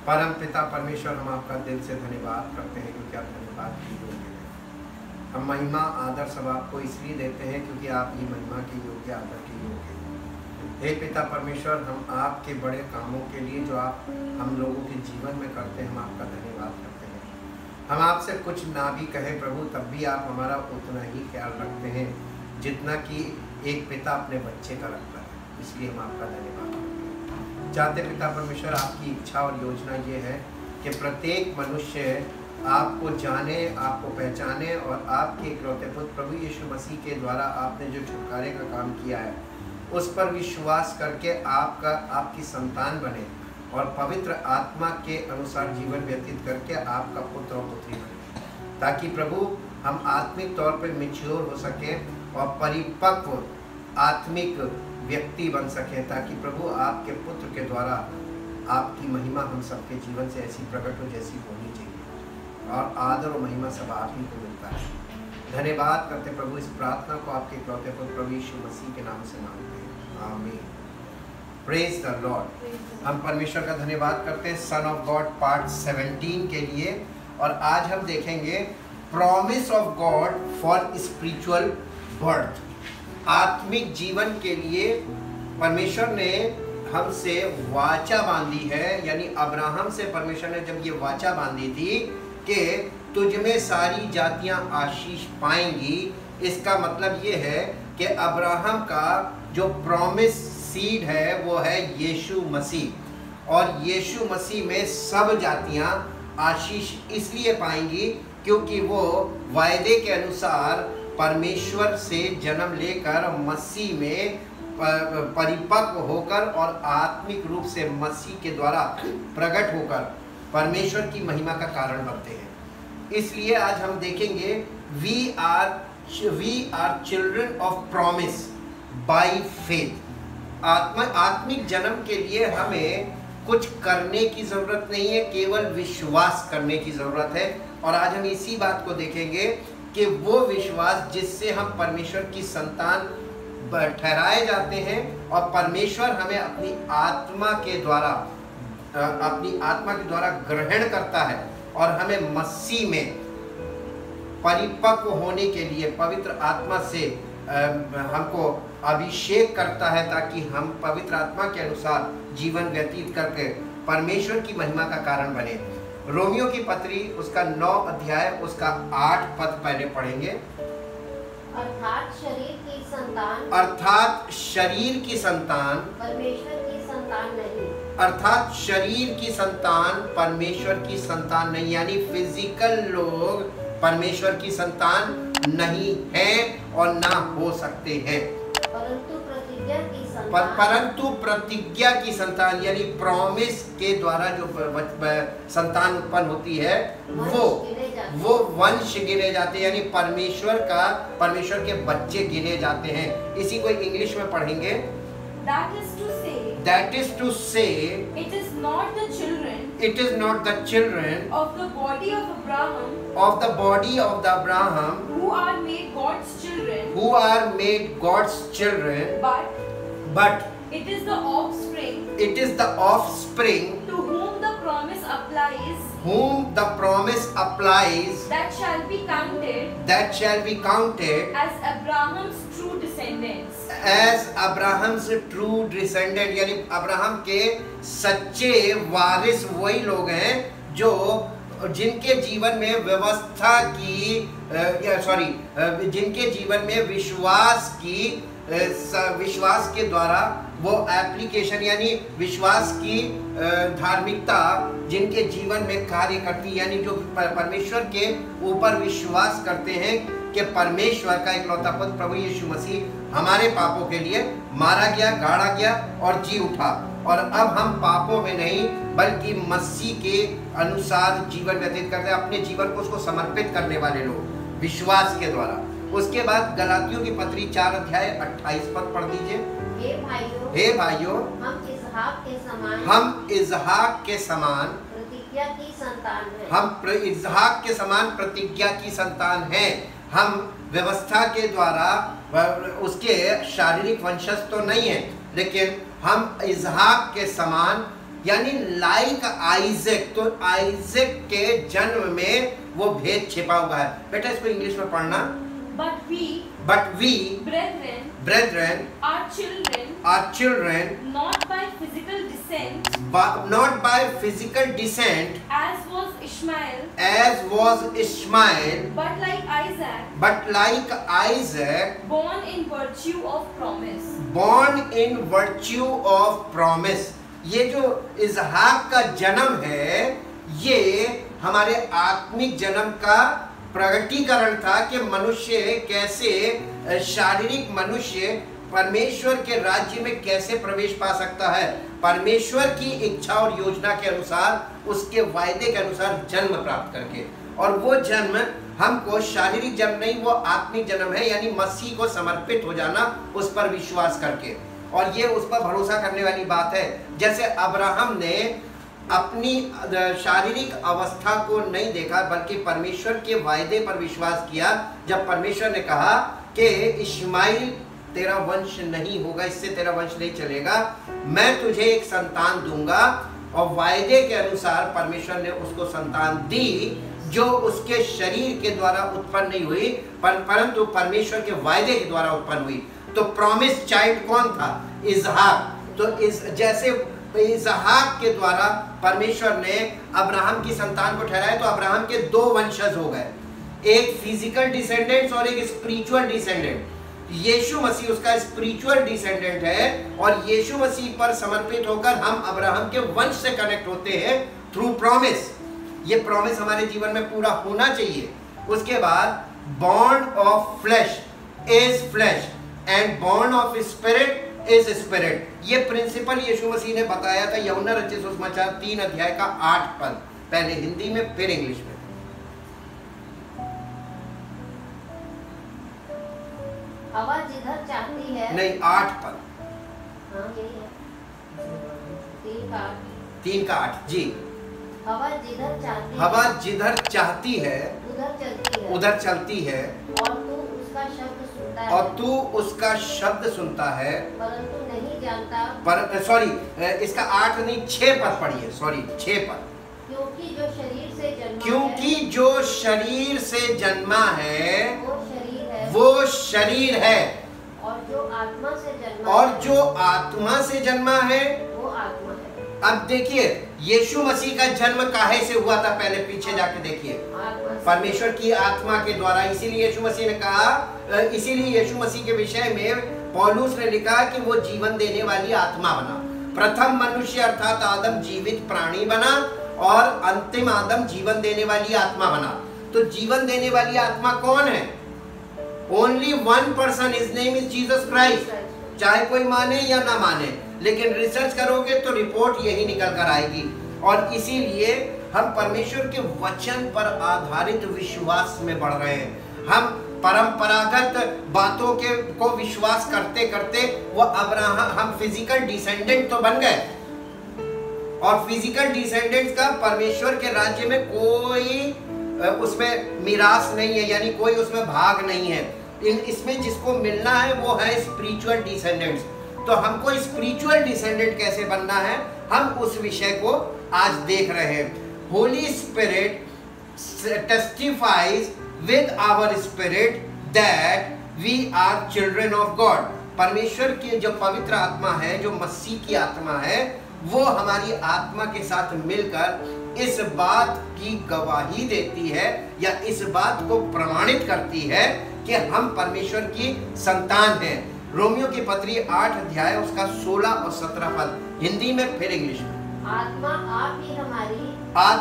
परम पिता परमेश्वर, हम आपका दिल से धन्यवाद करते हैं क्योंकि आप धन्यवाद के योग्य हैं। हम महिमा आदर सब आपको इसलिए देते हैं क्योंकि आप ही महिमा के योग्य, आदर के योग्य हैं। हे पिता परमेश्वर, हम आपके बड़े कामों के लिए जो आप हम लोगों के जीवन में करते हैं, हम आपका धन्यवाद करते हैं। हम आपसे कुछ ना भी कहें प्रभु, तब भी आप हमारा उतना ही ख्याल रखते हैं जितना कि एक पिता अपने बच्चे का रखता है, इसलिए हम आपका धन्यवाद करते हैं। चाहते पिता परमेश्वर, आपकी इच्छा और योजना ये है कि प्रत्येक मनुष्य आपको जाने, आपको पहचाने और आपके इकलौते पुत्र प्रभु यीशु मसीह के द्वारा आपने जो छुटकारे का काम किया है उस पर विश्वास करके आपकी संतान बने और पवित्र आत्मा के अनुसार जीवन व्यतीत करके आपका पुत्र और पुत्री बने, ताकि प्रभु हम आत्मिक तौर पर मैच्योर हो सकें और परिपक्व आत्मिक व्यक्ति बन सकें, ताकि प्रभु आपके पुत्र के द्वारा आपकी महिमा हम सबके जीवन से ऐसी प्रकट हो जैसी होनी चाहिए, और आदर और महिमा सब आप ही को मिलता है। धन्यवाद करते प्रभु, इस प्रार्थना को आपके इकलौते पुत्र प्रभु यीशु मसीह के नाम से मांगते हैं, आमीन। Praise the Lord. हम परमेश्वर का धन्यवाद करते हैं सन ऑफ गॉड पार्ट 17 के लिए, और आज हम देखेंगे promise of God for spiritual birth. आत्मिक जीवन के लिए परमेश्वर ने हमसे वाचा बांधी है, यानी अब्राहम से परमेश्वर ने जब ये वाचा बांधी थी कि तुझ में सारी जातियां आशीष पाएंगी, इसका मतलब ये है कि अब्राहम का जो प्रॉमिस सीड है वो है यीशु मसीह, और यीशु मसीह में सब जातियां आशीष इसलिए पाएंगी क्योंकि वो वायदे के अनुसार परमेश्वर से जन्म लेकर मसीह में परिपक्व होकर और आत्मिक रूप से मसीह के द्वारा प्रकट होकर परमेश्वर की महिमा का कारण बनते हैं। इसलिए आज हम देखेंगे we are children of promise by faith. आत्मिक जन्म के लिए हमें कुछ करने की जरूरत नहीं है, केवल विश्वास करने की जरूरत है। और आज हम इसी बात को देखेंगे कि वो विश्वास जिससे हम परमेश्वर की संतान ठहराए जाते हैं और परमेश्वर हमें अपनी आत्मा के द्वारा ग्रहण करता है और हमें मसीह में परिपक्व होने के लिए पवित्र आत्मा से हमको अभिषेक करता है, ताकि हम पवित्र आत्मा के अनुसार जीवन व्यतीत करके परमेश्वर की महिमा का कारण बने। रोमियो की पत्री उसका 9 अध्याय उसका 8 पद पहले पढ़ेंगे। अर्थात शरीर की संतान परमेश्वर की संतान नहीं। अर्थात शरीर की संतान परमेश्वर की संतान नहीं, यानी फिजिकल लोग परमेश्वर की संतान नहीं है और ना हो सकते हैं, परंतु प्रतिज्ञा की संतान यानी प्रॉमिस के द्वारा जो संतान उत्पन्न होती है वो वंश गिने जाते हैं, यानी परमेश्वर के बच्चे गिने जाते हैं। इसी को इंग्लिश में पढ़ेंगे। That is to say, it is not the children of the body of Abraham who are made God's children, but it is the offspring to whom the promise applies, that shall be counted as Abraham's true descendants। यानी Abraham के सच्चे वारिस वही लोग हैं जो जिनके जीवन में जिनके जीवन में विश्वास के द्वारा वो एप्लीकेशन यानी विश्वास की धार्मिकता जिनके जीवन में कार्य करती, यानी जो परमेश्वर के ऊपर विश्वास करते हैं कि परमेश्वर का इकलौता पुत्र प्रभु यीशु मसीह हमारे पापों के लिए मारा गया, गाड़ा गया और जी उठा, और अब हम पापों में नहीं बल्कि मसीह के अनुसार जीवन व्यतीत करते हैं, अपने जीवन को उसको समर्पित करने वाले लोग विश्वास के द्वारा। उसके बाद गलातियों की पत्री 4 अध्याय 28 पद पढ़ दीजिए। हे भाइयों, हम इज़हाक के समान प्रतिज्ञा की संतान हैं। हम इज़हाक के समान प्रतिज्ञा की संतान हैं। हम व्यवस्था के द्वारा उसके शारीरिक वंशज तो नहीं है, लेकिन हम इज़हाक के समान यानी लाइक आइजैक, तो आइजैक के जन्म में वो भेद छिपा हुआ है। बेटा इसको इंग्लिश में पढ़ना। But we, brethren, are children, not by physical descent, not by physical descent, as was Ishmael, but like Isaac, born in virtue of promise. ये जो इजहाक का जन्म है, ये हमारे आत्मिक जन्म का प्रगटीकरण था कि मनुष्य कैसे, शारीरिक मनुष्य परमेश्वर के राज्य में कैसे प्रवेश पा सकता है, परमेश्वर की इच्छा और योजना के अनुसार, उसके वायदे के अनुसार जन्म प्राप्त करके। और वो जन्म हमको शारीरिक जन्म नहीं, वो आत्मिक जन्म है, यानी मसीह को समर्पित हो जाना, उस पर विश्वास करके। और ये उस पर भरोसा करने वाली बात है। जैसे अब्राहम ने अपनी शारीरिक अवस्था को नहीं देखा, बल्कि परमेश्वर के वायदे पर विश्वास किया। जब परमेश्वर ने कहा कि इश्माइल तेरा वंश नहीं होगा, इससे तेरा वंश नहीं चलेगा, मैं तुझे एक संतान दूंगा, और वायदे के अनुसार परमेश्वर ने उसको संतान दी, जो उसके शरीर के द्वारा उत्पन्न नहीं हुई, परंतु परमेश्वर के वायदे के द्वारा उत्पन्न हुई। तो प्रॉमिस चाइल्ड कौन था? इजहाक। तो जैसे इजहाक के द्वारा परमेश्वर ने अब्राहम की संतान को ठहराया, तो अब्राहम के दो वंशज हो गए, एक फिजिकल डिसेंडेंट्स और एक स्पिरिचुअल डिसेंडेंट। यीशु मसीह उसका स्पिरिचुअल डिसेंडेंट है, और यीशु मसीह पर समर्पित होकर हम अब्राहम के वंश से कनेक्ट होते हैं थ्रू प्रॉमिस। ये प्रॉमिस हमारे जीवन में पूरा होना चाहिए। उसके बाद bond of flesh is flesh and bond of spirit is spirit. ये प्रिंसिपल यीशु मसीह ने बताया था यूहन्ना रचित सुसमाचार 3 अध्याय का 8 पद, पहले हिंदी में फिर इंग्लिश में। हवा जिधर चाहती है, नहीं 8 पद, हाँ यही है, 3 का 8 जी। हवा जिधर चाहती है उधर चलती है, और तू उसका शब्द सुनता है, और तू उसका शब्द सुनता है, परंतु नहीं जानता। सॉरी, इसका 8 नहीं 6 पद पढ़िए, सॉरी 6 पद। क्योंकि जो शरीर से जन्मा है वो शरीर है, और जो आत्मा से जन्मा है वो आत्मा है। अब देखिए यीशु मसीह का जन्म काहे से हुआ था, पहले पीछे जाके देखिए, परमेश्वर की आत्मा के द्वारा। इसीलिए यीशु मसीह ने कहा, इसीलिए यीशु मसीह के विषय में पौलुस ने लिखा कि वो जीवन देने वाली आत्मा बना। प्रथम मनुष्य अर्थात आदम जीवित प्राणी बना, और अंतिम आदम जीवन देने वाली आत्मा बना। तो जीवन देने वाली आत्मा कौन है? Only one person, his name is Jesus Christ. चाहे कोई माने या ना माने, लेकिन रिसर्च करोगे तो रिपोर्ट यही निकल कर आएगी। और इसीलिए हम परमेश्वर के वचन पर आधारित विश्वास में बढ़ रहे हैं। हम परंपरागत बातों को विश्वास करते करते वो अब्राहम, हम फिजिकल डिसेंडेंट तो बन गए, और फिजिकल डिसेंडेंट्स का परमेश्वर के राज्य में कोई उसमें मिरास नहीं है, यानी कोई उसमें भाग नहीं है। इसमें जिसको मिलना है वो है स्पिरिचुअल डिसेंडेंट्स। तो हमको स्पिरिचुअल डिसेंडेंट कैसे बनना है, हम उस विषय को आज देख रहे हैं। Holy Spirit testifies with our spirit that we are children of God. परमेश्वर की जो पवित्र आत्मा है, जो मसीह की आत्मा है, वो हमारी आत्मा के साथ मिलकर इस बात की गवाही देती है, या इस बात को प्रमाणित करती है कि हम परमेश्वर की संतान हैं। रोमियो की पत्री 8 अध्याय उसका 16 और 17 पद, हिंदी में फिर इंग्लिश में। आत्मा आप ही हमारी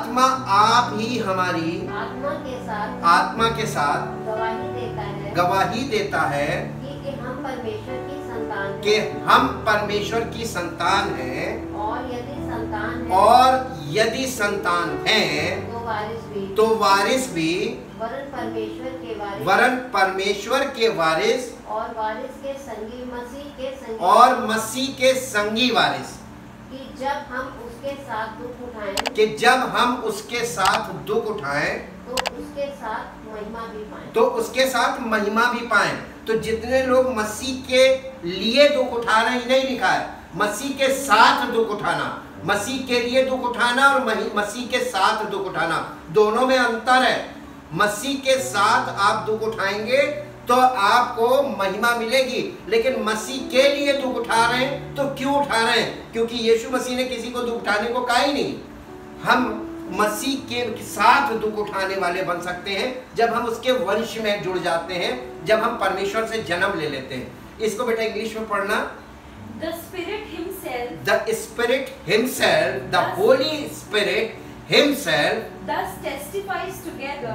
आत्मा के साथ गवाही देता है कि हम परमेश्वर की संतान हैं, और यदि संतान हैं तो वारिस भी, वरन परमेश्वर के वारिस, और वारिस के संगी, मसीह के संगी वारिस, कि जब हम उसके साथ दुख उठाएं तो उसके साथ महिमा भी पाएं। तो जितने लोग मसीह के लिए दुख उठा रहे हैं, नहीं लिखा है मसीह के साथ दुख उठाना, मसीह के लिए दुख उठाना और मसीह के साथ दुख उठाना, दोनों में अंतर है। मसीह के साथ आप दुख उठाएंगे तो आपको महिमा मिलेगी, लेकिन मसीह के लिए दुख उठा रहे हैं तो क्यों उठा रहे हैं? क्योंकि यीशु मसीह ने किसी को दुख उठाने को कहा ही नहीं। हम मसीह के साथ दुख उठाने वाले बन सकते हैं जब हम उसके वंश में जुड़ जाते हैं, जब हम परमेश्वर से जन्म ले लेते हैं। इसको बेटा इंग्लिश में पढ़ना। The Spirit Himself, The Spirit Himself, the Holy Spirit Himself, thus testifies together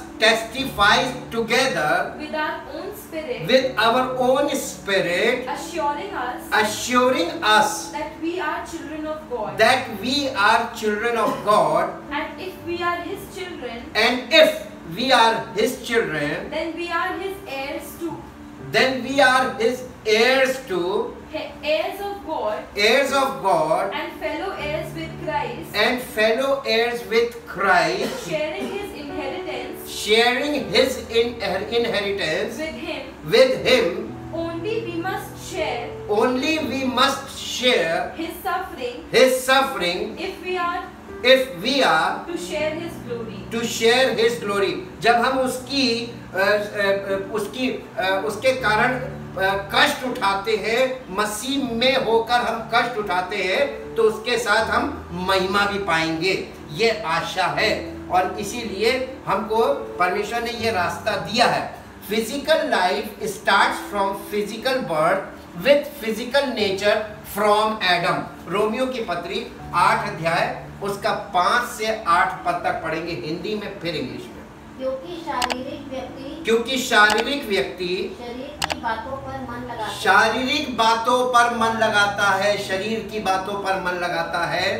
with our own spirit, with our own spirit, assuring us that we are children of God. that we are children of God, And if we are His children, and if we are His children, then we are His heirs too. then we are His heirs too, Heirs of God, heirs of God, and fellow heirs with Christ, and fellow heirs with Christ, sharing His inheritance sharing His inheritance with Him. with Him. Only we must share Only we must share His suffering His suffering if we are if we are to share His glory. to share His glory. जब हम उसके कारण कष्ट उठाते हैं, मसीह में होकर हम कष्ट उठाते हैं, तो उसके साथ हम महिमा भी पाएंगे, ये आशा है। और इसीलिए हमको परमेश्वर ने ये रास्ता दिया है। Physical life starts from physical birth with physical nature from Adam. रोमियो की पत्री 8 अध्याय उसका 5 से 8 पद तक पढ़ेंगे, हिंदी में फिर इंग्लिश में। क्योंकि शारीरिक व्यक्ति शरीर की बातों पर मन लगाता है, शारीरिक बातों पर मन लगाता है, शरीर की बातों पर मन लगाता है,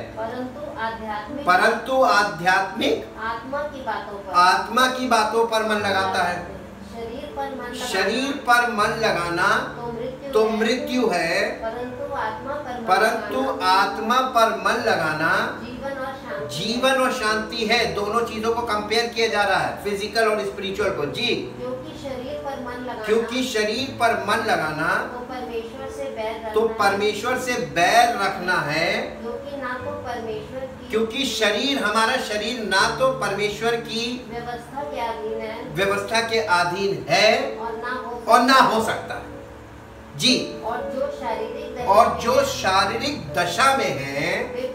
परंतु आध्यात्मिक आत्मा की बातों पर मन लगाता है। शरीर पर मन लगाना तो मृत्यु है, परंतु आत्मा पर मन लगाना जीवन और शांति है। दोनों चीजों को कंपेयर किया जा रहा है, फिजिकल और स्पिरिचुअल को। जी, क्योंकि शरीर पर मन लगाना तो परमेश्वर से बैर रखना है, क्योंकि शरीर, हमारा शरीर ना तो परमेश्वर की व्यवस्था के अधीन है और ना हो सकता है। जी, और जो शारीरिक दशा में है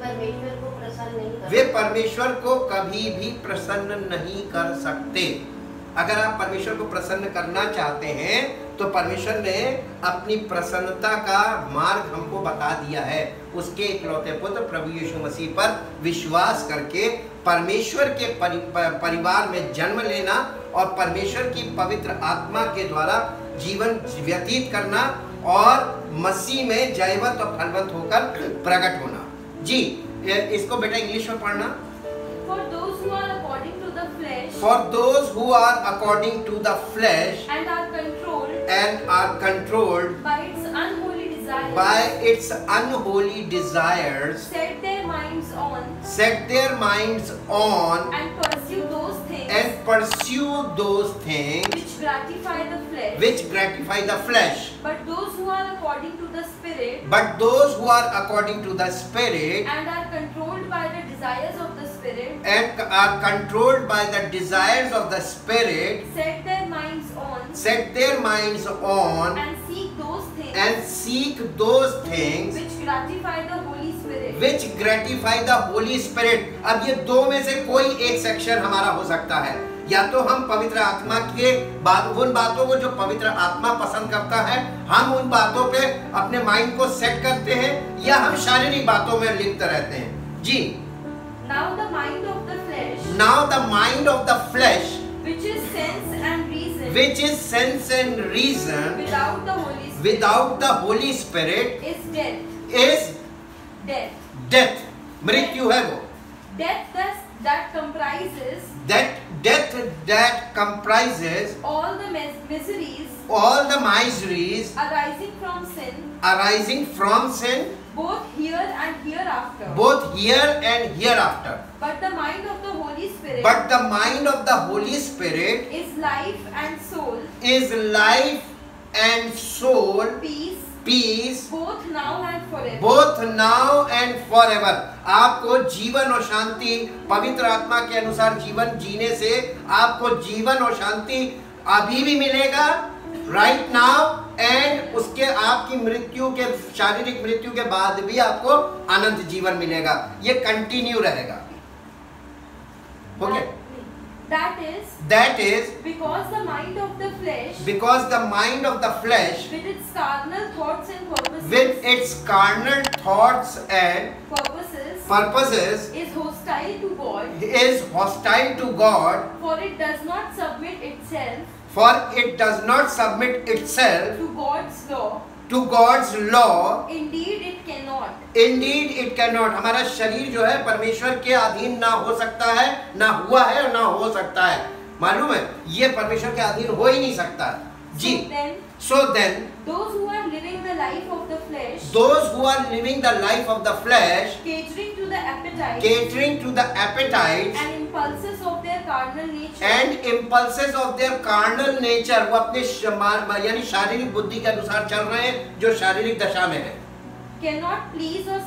वे परमेश्वर को कभी भी प्रसन्न नहीं कर सकते। अगर आप परमेश्वर को प्रसन्न करना चाहते हैं तो परमेश्वर ने अपनी प्रसन्नता का मार्ग हमको बता दिया है। उसके इकलौते पुत्र प्रभु यीशु मसीह पर विश्वास करके परमेश्वर के परिवार में जन्म लेना और परमेश्वर की पवित्र आत्मा के द्वारा जीवन व्यतीत करना और मसीह में जयवंत और फलवंत होकर प्रकट होना। जी, इसको बेटा इंग्लिश में पढ़ना। For those who are according to the flesh, For those who are according to the flesh and are controlled by its unholy desires, set their minds on and pursue those things which gratify the flesh. But those who are according to the Spirit and are controlled by the desires of the Spirit, set their minds on and seek those things which gratify the Holy Spirit. अब ये दो में से कोई एक section हमारा हो सकता है। या तो हम पवित्र आत्मा के उन बातों को जो पवित्र आत्मा पसंद करता है, हम उन बातों पे अपने माइंड को सेट करते हैं, या हम शारीरिक बातों में लिप्त रहते हैं। जी, Now the mind of the flesh, which is sense and reason, without the Holy Spirit, is death. मृत्यु है वो। Death that comprises all the miseries arising from sin, both here and hereafter. But the mind of the Holy Spirit is life and soul, peace, peace, both now and forever. both now and forever. आपको जीवन और शांति पवित्र आत्मा के अनुसार जीवन जीने से आपको जीवन और शांति अभी भी मिलेगा, right now, and उसके आपकी मृत्यु के शारीरिक मृत्यु के बाद भी आपको अनंत जीवन मिलेगा। ये कंटिन्यू रहेगा। Okay? That is because the mind of the flesh, with its carnal thoughts and purposes, is hostile to God, for it does not submit itself to God's law. Indeed it cannot. हमारा शरीर जो है परमेश्वर के अधीन ना हो सकता है, ना हुआ है और ना हो सकता है। मालूम है, ये परमेश्वर के अधीन हो ही नहीं सकता जी। So then, those who are living the life of the flesh, catering to the appetite and impulses of their carnal nature, वो अपने यानी शारीरिक बुद्धि के अनुसार चल रहे हैं, जो शारीरिक दशा में है। cannot please or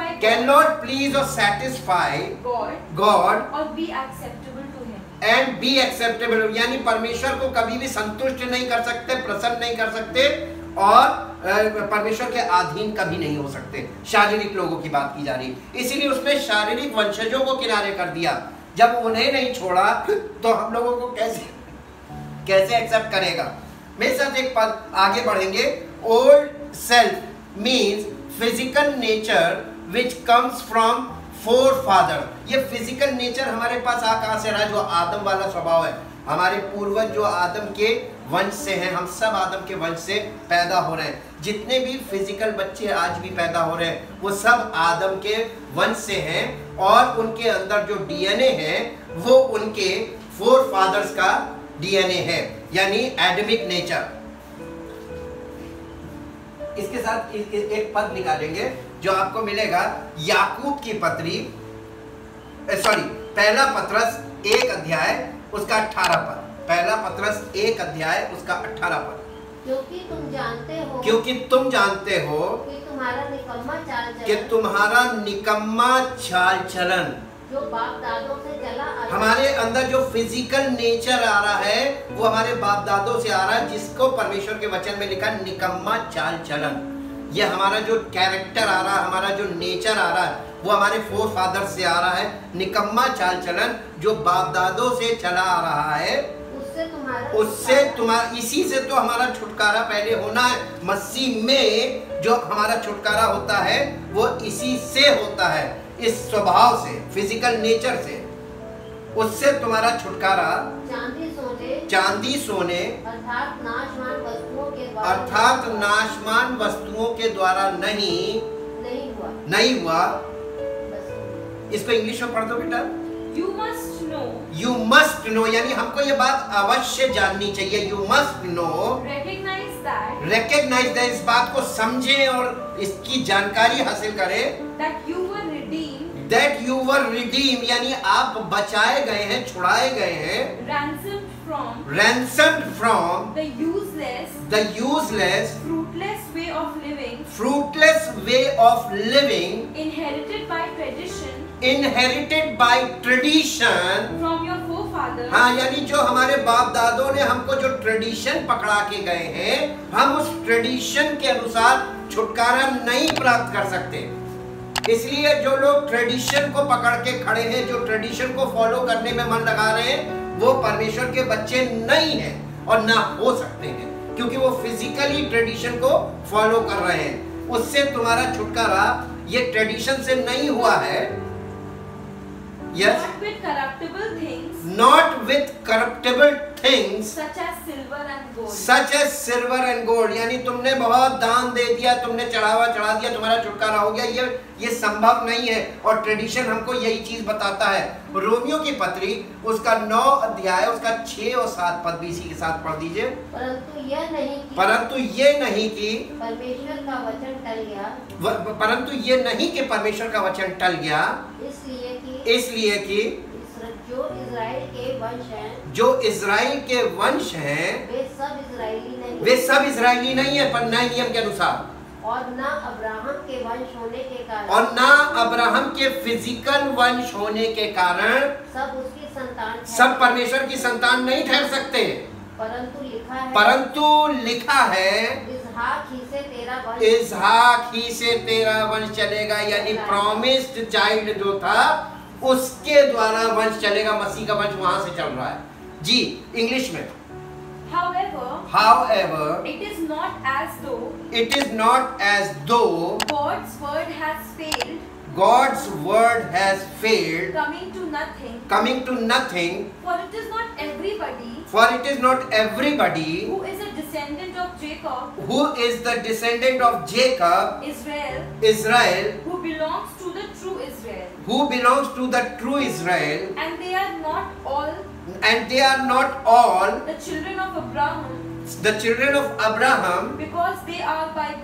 satisfy God or be acceptable to Him. And be acceptable, यानी परमेश्वर को कभी भी संतुष्ट नहीं कर सकते, प्रसन्न नहीं कर सकते और परमेश्वर के अधीन कभी नहीं हो सकते। शारीरिक लोगों की बात की जा रही, इसीलिए उसने शारीरिक वंशजों को किनारे कर दिया। जब उन्हें नहीं छोड़ा तो हम लोगों को कैसे एक्सेप्ट करेगा। मेरे साथ एक पद आगे बढ़ेंगे। Old self means physical nature which comes from forefather. ये फिजिकल नेचर हमारे पास कहाँ से रहा, जो आदम वाला स्वभाव है। हमारे पूर्वज जो आदम के वंश से हैं, हम सब आदम के वंश से पैदा हो रहे हैं। जितने भी फिजिकल बच्चे आज भी पैदा हो रहे हैं वो सब आदम के वंश से हैं और उनके अंदर जो डीएनए है वो उनके फोरफादर्स का डीएनए है, यानी एडमिक नेचर। इसके साथ एक पद निकालेंगे जो आपको मिलेगा याकूब की पत्री, पहला पत्रस 1 अध्याय उसका 18 पद। पहला पत्रस 1 अध्याय उसका 18 पद। क्योंकि तुम जानते हो कि तुम्हारा निकम्मा चाल चलन जो बाप दादों से चला आ रहा, हमारे अंदर जो फिजिकल नेचर आ रहा है वो हमारे बाप दादों से आ रहा है, जिसको परमेश्वर के वचन में लिखा निकम्मा चाल चलन। ये हमारा जो कैरेक्टर आ रहा है, हमारा जो नेचर आ रहा है वो हमारे फोर फादर से आ रहा है। निकम्मा चाल चलन जो बाप दादों से चला आ रहा है, उससे तुम्हारा इसी से तो हमारा छुटकारा पहले होना है। मसीह में जो हमारा छुटकारा होता है वो इसी से होता है, इस स्वभाव से, फिजिकल नेचर से। उससे तुम्हारा छुटकारा चांदी सोने अर्थात नाशमान वस्तुओं के द्वारा नहीं हुआ। इसको इंग्लिश में पढ़ दो बेटा। You must know, यानी हमको ये बात अवश्य जाननी चाहिए। You must know, recognize that, इस बात को समझें और इसकी जानकारी हासिल करें। That you were redeemed, यानी आप बचाए गए हैं, छुड़ाए गए हैं। Ransomed from the useless, fruitless way of living, inherited by tradition from your forefathers। हाँ, यानी जो हमारे बाप दादों ने हमको जो ट्रेडिशन पकड़ा के गए हैं, हम उस ट्रेडिशन के अनुसार छुटकारा नहीं प्राप्त कर सकते। इसलिए जो लोग ट्रेडिशन को पकड़ के खड़े हैं, जो ट्रेडिशन को फॉलो करने में मन लगा रहे हैं, वो परमेश्वर के बच्चे नहीं हैं और ना हो सकते हैं, क्योंकि वो फिजिकली ट्रेडिशन को फॉलो कर रहे हैं। उससे तुम्हारा छुटकारा ये ट्रेडिशन से नहीं हुआ है। Yes? Not with corruptible things such as silver and gold, यानी तुमने बहुत दान दे दिया, तुमने चढ़ावा चढ़ा दिया, तुम्हारा छुटकारा हो गया, ये संभव नहीं है। और ट्रेडिशन हमको यही चीज बताता है। रोमियो की पत्री उसका 9 अध्याय उसका 6 और 7 पद भी इसी के साथ पढ़ दीजिए। परंतु ये नहीं कि परमेश्वर का वचन टल गया, परंतु ये नहीं कि परमेश्वर का वचन टल गया, इसलिए कि जो इज़राइल के वंश हैं वे सब इज़राइली नहीं है, पर नए नियम के अनुसार। और ना अब्राहम के वंश होने के कारण, और ना अब्राहम के फिजिकल वंश होने के कारण सब उसकी संतान, सब परमेश्वर की संतान नहीं ठहर सकते। परंतु लिखा है इसहाक ही से तेरा वंश, इसहाक ही से तेरा वंश चलेगा, यानी प्रॉमिस्ड चाइल्ड जो था उसके द्वारा वंश चलेगा। मसीह का वंश वहां से चल रहा है। जी, इंग्लिश में However, it is not as though God's word has failed, coming to nothing, for it is not everybody who is a descendant of Jacob, Israel, who belongs to the true Israel, and they are not all the children of Abraham, because they are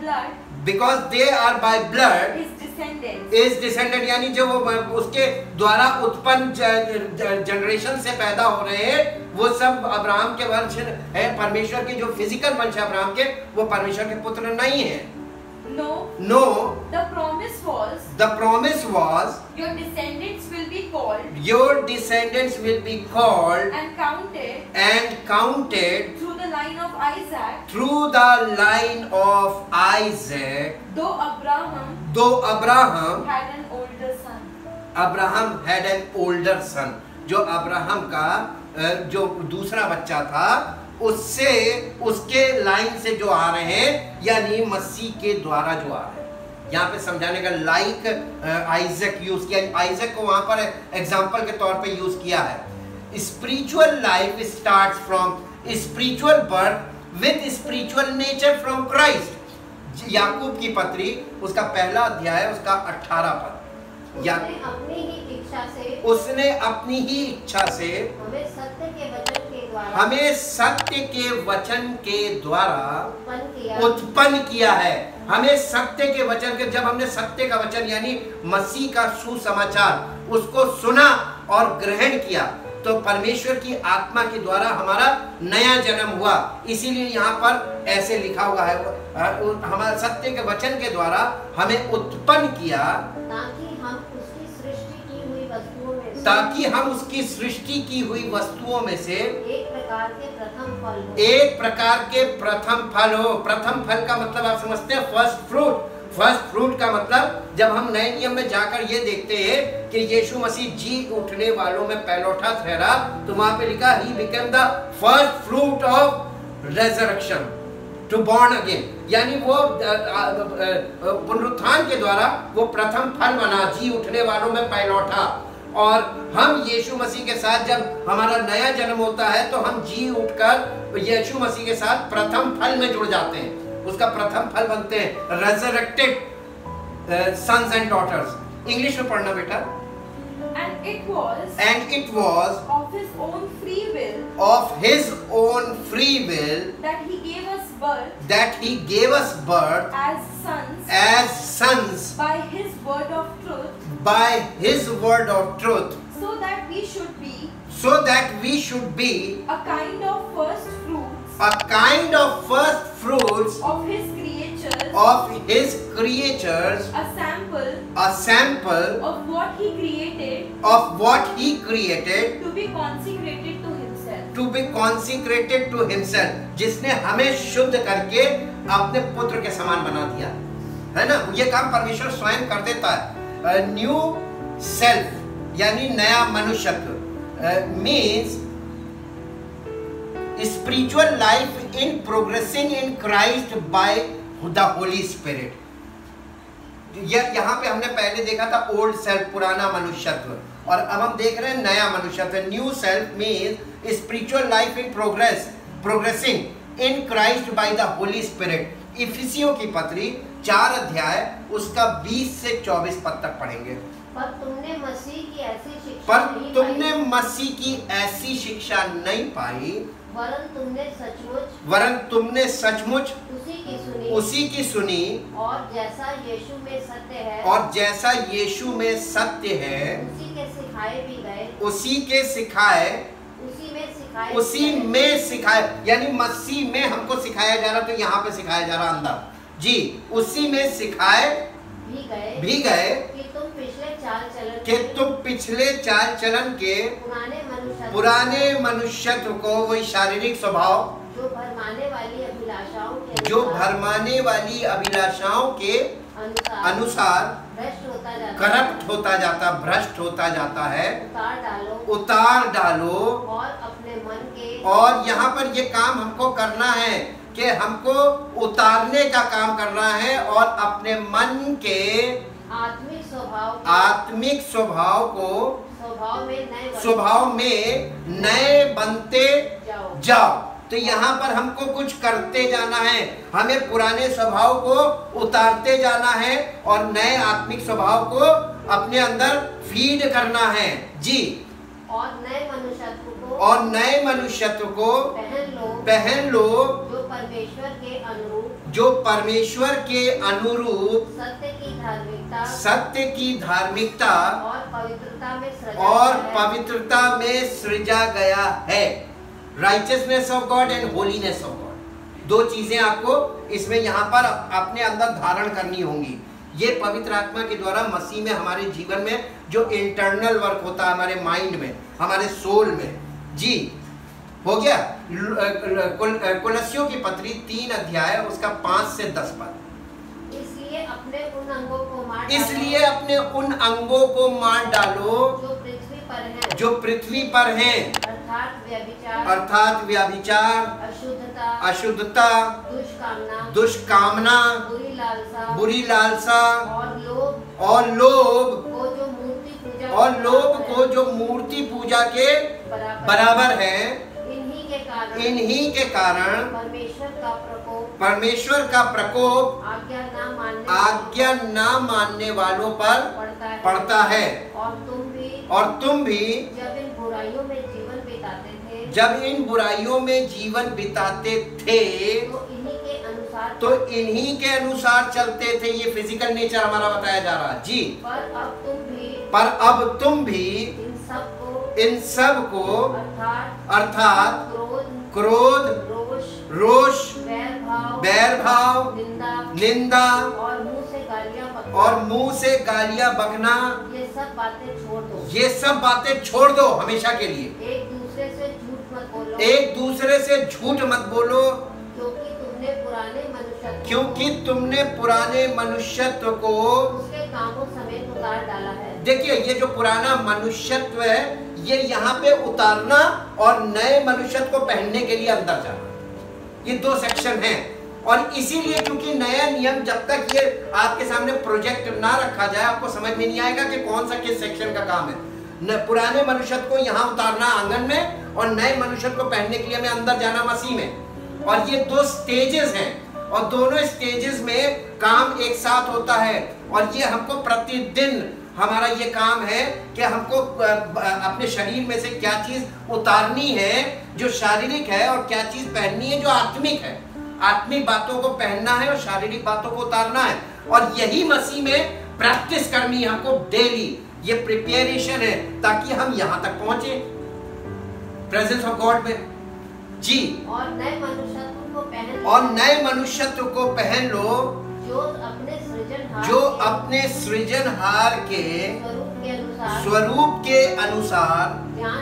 by blood is descendant, यानी जो वो उसके द्वारा उत्पन्न generation से पैदा हो रहे हैं वो सब अब्राहम के वंश है। परमेश्वर के जो फिजिकल वंश है अब्राहम के, वो परमेश्वर के पुत्र नहीं है। No. The promise was your descendants will be called and counted through the line of Isaac. Though Abraham had an older son. जो अब्राहम का जो दूसरा बच्चा था उससे, उसके लाइन से जो आ रहे हैं, यानी मसीह के द्वारा जो आ रहे हैं। यहाँ पे समझाने का लाइक आइजक यूज किया। आइजक को वहां पर एग्जांपल के तौर पे यूज किया है। Spiritual life starts from spiritual birth with spiritual nature from Christ. याकूब की पत्री उसका पहला अध्याय उसका 18 पद। उसने अपनी ही इच्छा से हमें सत्य के वचन के द्वारा उत्पन्न किया है। हमें सत्य के वचन के, जब हमने सत्य का वचन यानी मसीह का सुसमाचार उसको सुना और ग्रहण किया, तो परमेश्वर की आत्मा के द्वारा हमारा नया जन्म हुआ। इसीलिए यहाँ पर ऐसे लिखा हुआ है, हमारे सत्य के वचन के द्वारा हमें उत्पन्न किया ताकि हम उसकी सृष्टि की हुई वस्तुओं में से एक प्रकार के प्रथम फल हो। प्रथम फल का मतलब आप समझते हैं फर्स्ट फ्रूट। फर्स्ट फ्रूट का मतलब जब हम नए नियम में जाकर ये देखते हैं कि यीशु मसीह जी उठने वालों में पहलौठा ठहरा, तो वहां पे लिखा he became the first fruit of resurrection to born again, यानी वो पुनरुत्थान के द्वारा वो प्रथम फल बना, जी उठने वालों में पहलौठा। और हम यीशु मसीह के साथ जब हमारा नया जन्म होता है तो हम जी उठकर यीशु मसीह के साथ प्रथम फल में जुड़ जाते हैं, उसका प्रथम फल बनते हैं, resurrected sons and daughters। English में पढ़ना बेटा। And it was of his own free will that he gave us birth as sons by his word of truth, so that we should be a kind of first fruits of his creatures, a sample of what he created to be consecrated to himself, जिसने हमें शुद्ध करके अपने पुत्र के समान बना दिया है ना। ये काम परमेश्वर स्वयं कर देता है। न्यू सेल्फ यानी नया मनुष्यत्व means spiritual life in progressing in Christ by the Holy Spirit। यहाँ पे हमने पहले देखा था ओल्ड सेल्फ, पुराना मनुष्यत्व, और अब हम देख रहे हैं नया मनुष्यत्व। New self means spiritual life in progressing in Christ by the Holy Spirit. इफिसियों की पत्री 4 अध्याय उसका 20 से 24 पद तक पढ़ेंगे। पर तुमने मसीह की ऐसी शिक्षा नहीं पाई, वरन तुमने सचमुच उसी की सुनी, और जैसा यीशु में सत्य है उसी में सिखाए, यानी मसीह में हमको सिखाया जा रहा, तो यहाँ पे सिखाया जा रहा अंदर, जी, उसी में सिखाए भी गए कि तुम पिछले चाल चलन के पुराने मनुष्यत्व को, वही शारीरिक स्वभाव जो भरमाने वाली अभिलाषाओं के अनुसार करप्ट होता जाता, भ्रष्ट होता जाता है, उतार डालो। और यहाँ पर ये काम हमको करना है कि हमको उतारने का काम करना है और अपने मन के आत्मिक स्वभाव को स्वभाव में नए बनते जाओ। तो यहाँ पर हमको कुछ करते जाना है, हमें पुराने स्वभाव को उतारते जाना है और नए आत्मिक स्वभाव को अपने अंदर फीड करना है जी। और नए मनुष्यत्व को पहन लो जो परमेश्वर के अनुरूप सत्य की धार्मिकता और पवित्रता में सृजा गया है। Righteousness of God and holiness of God, दो चीजें आपको इसमें यहाँ पर अपने अंदर धारण करनी होंगी। ये पवित्र आत्मा के द्वारा मसीह में हमारे जीवन में जो इंटरनल वर्क होता है, हमारे माइंड में, हमारे सोल में जी। हो गया। कुलस्सियों की पत्री 3 अध्याय उसका 5 से 10 पद। इसलिए अपने उन अंगों को मार डालो जो पृथ्वी पर हैं, अर्थात व्यभिचार, अशुद्धता, दुष्कामना, बुरी लालसा और लोभ को जो मूर्ति पूजा के बराबर है। इन्हीं के कारण परमेश्वर का प्रकोप आज्ञा न मानने वालों पर पड़ता है। और तुम भी जब इन बुराइयों में जीवन बिताते थे तो इन्हीं के अनुसार चलते थे। ये फिजिकल नेचर हमारा बताया जा रहा है जी। पर अब तुम भी इन सब को अर्थात क्रोध, रोष, बैर भाव, निंदा और मुंह से गालियां बकना, ये सब बातें छोड़ दो हमेशा के लिए। एक दूसरे से झूठ मत बोलो क्योंकि तुमने पुराने मनुष्यत्व को उसके कामों समेत उतार डाला है। देखिए, ये जो पुराना मनुष्यत्व है ये यहाँ पे उतारना और नए मनुष्यत्व को पहनने के लिए अंदर जाना, ये 2 सेक्शन हैं। और इसीलिए क्योंकि नया नियम जब तक ये आपके सामने प्रोजेक्ट ना रखा जाए आपको समझ में नहीं आएगा कि कौन सा किस सेक्शन का काम है। पुराने मनुष्यत्व को यहाँ उतारना आंगन में और नए मनुष्यत्व को पहनने के लिए हमें अंदर जाना मसीह में। और ये 2 स्टेजेस हैं और दोनों स्टेजेस में काम एक साथ होता है। और ये हमको प्रतिदिन हमारा ये काम है कि हमको अपने शरीर में से क्या चीज उतारनी है जो शारीरिक है और क्या चीज पहननी है जो आत्मिक है। आत्मिक बातों को पहनना है और शारीरिक बातों को उतारना है। और यही मसीह में प्रैक्टिस करनी है हमको डेली। ये प्रिपरेशन है ताकि हम यहां तक पहुंचे प्रेजेंस ऑफ गॉड में जी। और नए मनुष्यत्व को पहन लो जो अपने सृजनहार के स्वरूप के अनुसार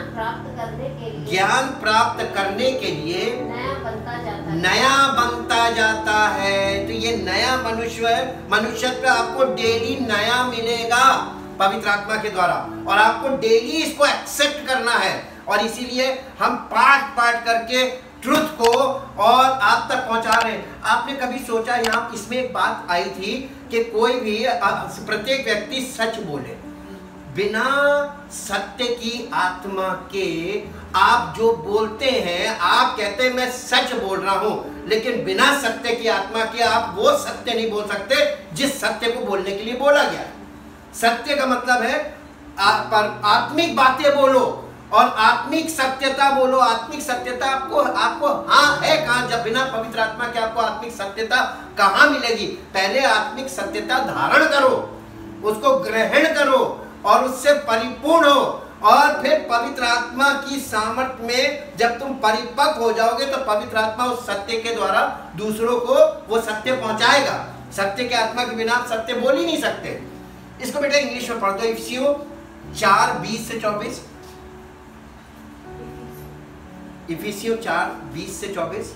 ज्ञान प्राप्त करने के लिए नया बनता जाता है। तो ये नया मनुष्यत्व आपको डेली नया मिलेगा पवित्र आत्मा के द्वारा और आपको डेली इसको एक्सेप्ट करना है। और इसीलिए हम पाठ करके ट्रुथ को और आप तक पहुंचा रहे हैं। आपने कभी सोचा, यहाँ इसमें एक बात आई थी कि कोई भी प्रत्येक व्यक्ति सच बोले। बिना सत्य की आत्मा के आप जो बोलते हैं, आप कहते हैं मैं सच बोल रहा हूं, लेकिन बिना सत्य की आत्मा के आप वो सत्य नहीं बोल सकते जिस सत्य को बोलने के लिए बोला गया। सत्य का मतलब है पर आत्मिक बातें बोलो और आत्मिक सत्यता बोलो। आत्मिक सत्यता आपको हाँ है कहाँ? जब बिना पवित्र आत्मा के आपको आत्मिक सत्यता कहाँ मिलेगी? पहले आत्मिक सत्यता धारण करो, उसको ग्रहण करो और उससे परिपूर्ण हो और फिर पवित्र आत्मा की सामर्थ्य में जब तुम परिपक्व हो जाओगे तो पवित्र आत्मा उस सत्य के द्वारा दूसरों को वो सत्य पहुंचाएगा। सत्य के आत्मा के बिना आप सत्य बोल ही नहीं सकते। इसको बेटा इंग्लिश में पढ़ दो, इफिसियों 4:20 से 24। इफिसियों 4:20 से 24।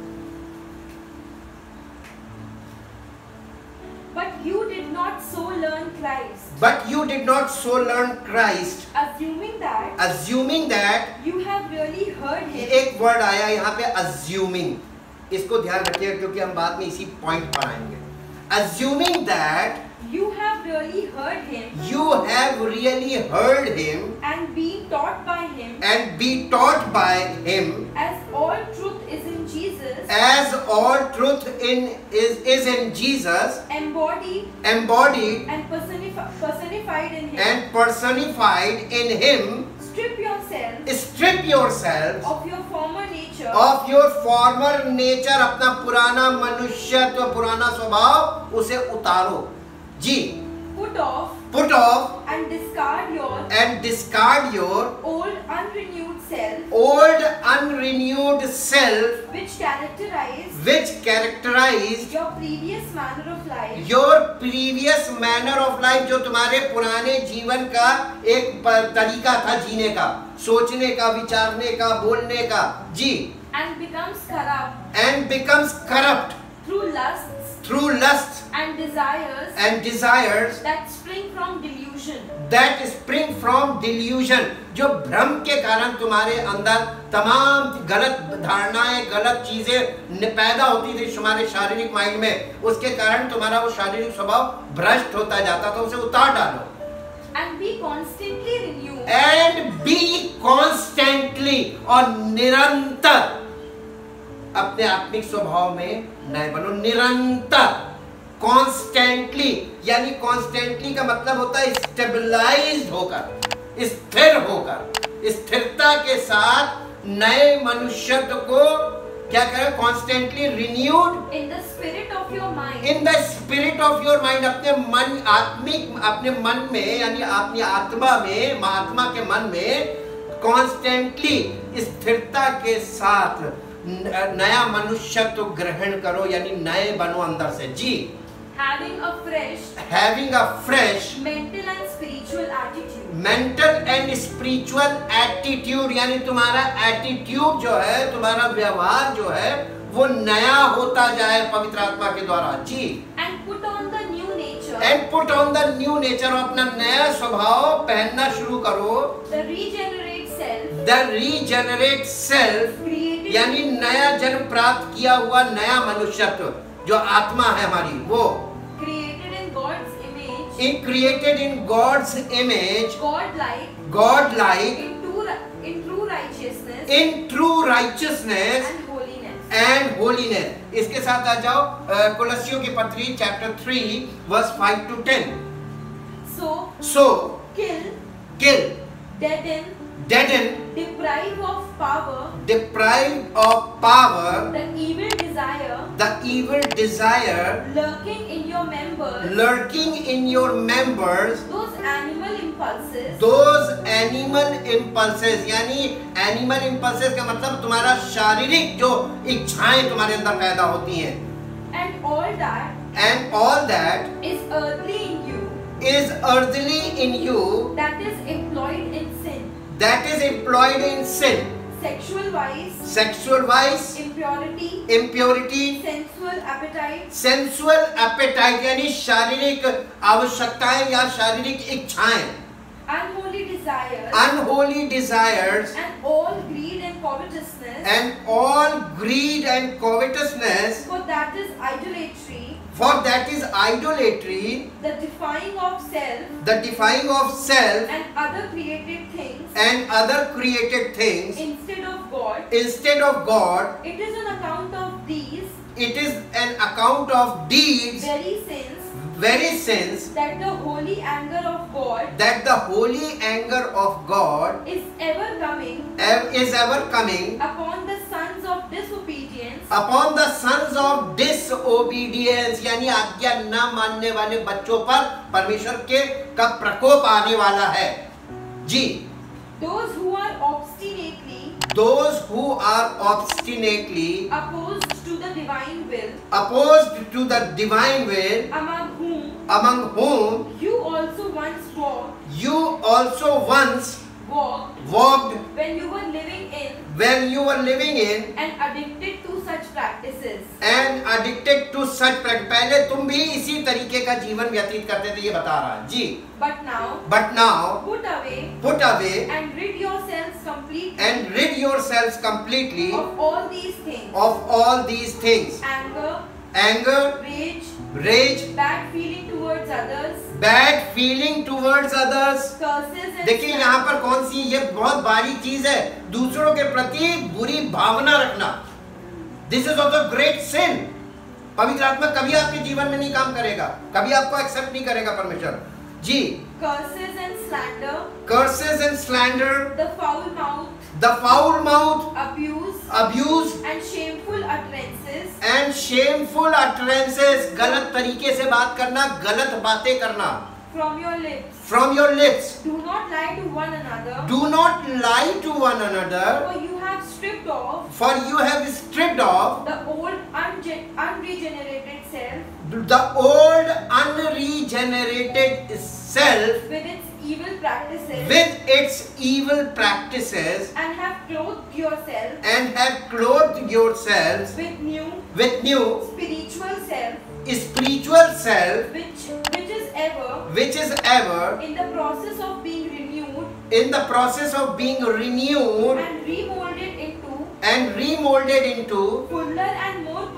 But you did not so learn Christ. But you did not so learn Christ. Assuming that you have really heard him. एक वर्ड आया यहाँ पे assuming, इसको ध्यान रखिएगा क्योंकि हम बाद में इसी पॉइंट पर आएंगे। Assuming that you have really heard him. You have really heard him. And be taught by him. And be taught by him. As all truth is in Jesus. As all truth is in Jesus. Embodied. And personified in him. And personified in him. Strip yourself. Of your former nature. Of your former nature. अपना पुराना मनुष्यत्व, पुराना स्वभाव उसे उतारो। जी। Put off. And discard your old unrenewed self. Which characterized your previous manner of life. जो तुम्हारे पुराने जीवन का एक तरीका था जीने का, सोचने का, विचारने का, बोलने का। जी। And becomes corrupt. Through lusts. And desires. That spring from delusion. जो भ्रम के कारण तुम्हारे अंदर तमाम गलत धारणाएं, गलत चीजें पैदा होती थी तुम्हारे शारीरिक माइंड में, उसके कारण तुम्हारा वो शारीरिक स्वभाव भ्रष्ट होता जाता था। उसे उतार डालो। And be constantly renewed. And be constantly, और निरंतर अपने आत्मिक स्वभाव में नए बनो। निरंतर, कॉन्स्टेंटली, यानी कॉन्स्टेंटली का मतलब होता है स्टेबलाइज्ड होकर, स्थिर होकर, स्थिरता के साथ नए मनुष्यत्व को क्या करें? Constantly renewed in the spirit of your mind. In the spirit of your mind, अपने मन, आत्मिक, अपने मन में, यानी अपनी आत्मा में, आत्मा के मन में कॉन्स्टेंटली स्थिरता के साथ नया मनुष्यत्व ग्रहण करो, यानी नए बनो अंदर से। जी। Having a fresh mental and spiritual attitude, यानी तुम्हारा एटीट्यूड जो है, तुम्हारा व्यवहार जो है वो नया होता जाए पवित्र आत्मा के द्वारा। जी। And put on the new nature, और अपना नया स्वभाव पहनना शुरू करो। The regenerate self, यानी नया जन्म प्राप्त किया हुआ नया मनुष्यत्व जो आत्मा है हमारी, वो created in God's image, godlike, in true righteousness and holiness. इसके साथ आ जाओ कोलोसियों की पत्री chapter 3 verse 5 to 10। So kill, deaden, deprive of power, the evil desire, lurking in your members, those animal impulses, यानी animal impulses का मतलब तुम्हारा शारीरिक जो इच्छाएं तुम्हारे अंदर पैदा होती हैं, and all that is earthly in you, that is employed in sin, sexual vice, impurity, sensual appetite, यानी शारीरिक आवश्यकताएं या शारीरिक इच्छाएं, unholy desires, and all greed and covetousness, for that is idolatry, the defying of self, and other created things, instead of God. It is an account of deeds, very sins, that the holy anger of God is ever coming upon the sons of disobedience, यानी आज्ञा न मानने वाले बच्चों पर परमेश्वर के का प्रकोप आने वाला है। जी। Those who are obstinately opposed to the divine will, among whom you also once walked when you were living in and addicted to such practices. पहले तुम भी इसी तरीके का जीवन व्यतीत करते थे, ये बता रहा है जी। But now put away and rid yourselves completely of all these things, anger, rage, bad feeling towards others, curses and देखिए यहाँ पर कौन सी, ये बहुत बारीक चीज है, दूसरों के प्रति बुरी भावना रखना। This is also great sin. पवित्र आत्मा कभी आपके जीवन में नहीं काम करेगा, कभी आपको एक्सेप्ट नहीं करेगा परमेश्वर जी। curses and slander, the foul mouth, abuse and shameful utterances, गलत तरीके से बात करना, गलत बातें करना। from your lips, do not lie to one another, for you have stripped off the old unregenerated self with its evil practices, and have clothed yourselves with new spiritual self, which is ever in the process of being renewed and remolded into fuller and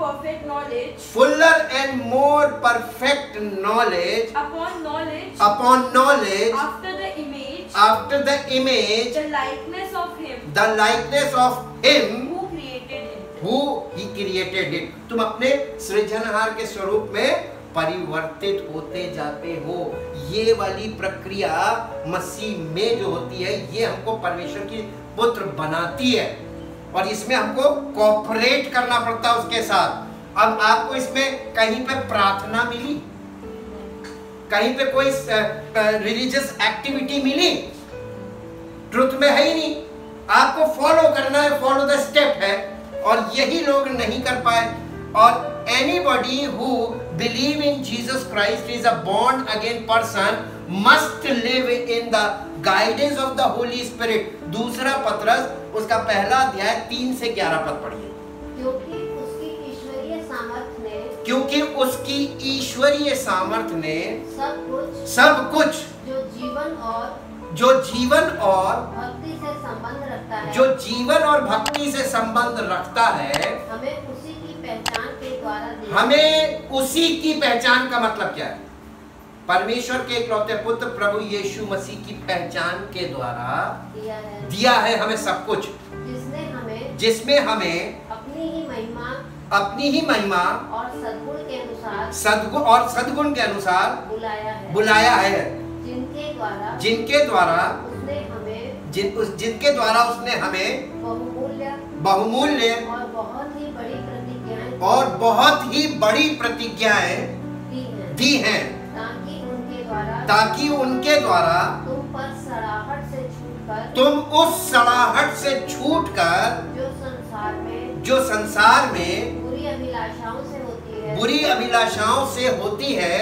more perfect knowledge upon knowledge after the image the likeness of him who he created it। तुम अपने सृजनहार के स्वरूप में परिवर्तित होते जाते हो। ये वाली प्रक्रिया मसीह में जो होती है, ये हमको परमेश्वर की पुत्र बनाती है, और इसमें हमको कोऑपरेट करना पड़ता है उसके साथ। अब आपको इसमें कहीं पे प्रार्थना मिली, कहीं पे कोई रिलीजियस एक्टिविटी मिली, ट्रुथ में है ही नहीं। आपको फॉलो करना है, फॉलो द स्टेप है, और यही लोग नहीं कर पाए। और anybody who believe in Jesus Christ is a born again person must live in the guidance of the Holy Spirit। दूसरा पत्रस उसका पहला अध्याय 3 से 11 पद पढ़िए। क्योंकि उसकी ईश्वरीय सामर्थ्य ने सब कुछ जो जीवन और भक्ति से संबंध रखता है, हमें उसी की पहचान का मतलब क्या है? परमेश्वर के इकलौते पुत्र प्रभु यीशु मसीह की पहचान के द्वारा दिया है हमें सब कुछ, जिसमें हमें अपनी ही महिमा और सद्गुण के अनुसार बुलाया है, जिनके द्वारा उसने हमें बहुमूल्य और बहुत ही बड़ी प्रतिज्ञाएं दी हैं, ताकि उनके द्वारा तुम उस सड़ाहट से छूटकर जो संसार में बुरी अभिलाषाओं से होती है,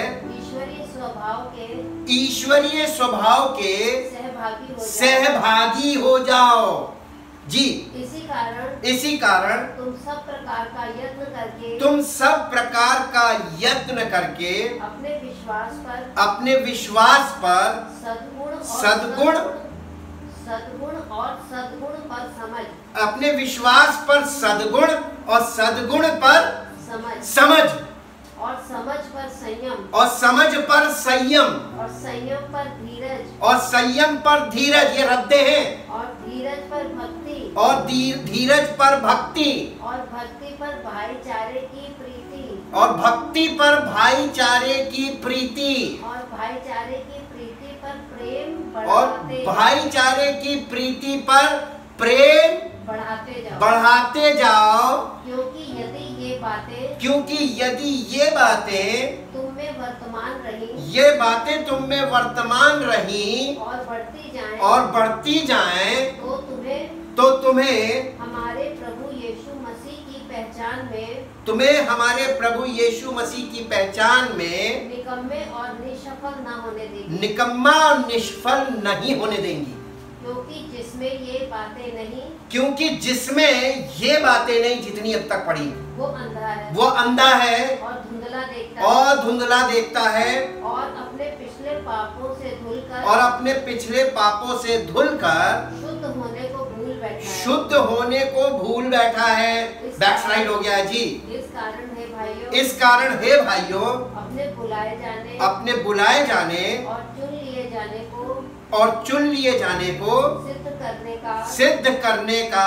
ईश्वरीय स्वभाव के सहभागी हो जाओ जी। इसी कारण तुम सब प्रकार का यत्न करके अपने विश्वास पर सद्गुण और सद्गुण पर समझ और समझ पर संयम और संयम पर धीरज, ये रद्दे हैं, और धीरज पर भक्ति और धीरज पर भक्ति और भक्ति पर भाईचारे की प्रीति और भक्ति पर भाईचारे की प्रीति और भाईचारे की प्रीति पर प्रेम और भाईचारे की प्रीति पर प्रेम बढ़ाते जाओ, क्योंकि यदि ये बातें तुम में वर्तमान रही, ये बातें तुम में वर्तमान रही और बढ़ती जाएं, तो तुम्हें हमारे प्रभु यीशु मसीह की पहचान में निकम्मे और निष्फल निकम्मा और निष्फल नहीं होने देंगी, क्योंकि जिसमें ये बातें नहीं जितनी अब तक पढ़ी, वो अंधा है और धुंधला देखता है और अपने पिछले पापों से धुलकर शुद्ध होने को भूल बैठा है। बैकस्लाइड हो गया है जी। इस कारण है भाइयों अपने बुलाए जाने और चुन लिए जाने को सिद्ध करने का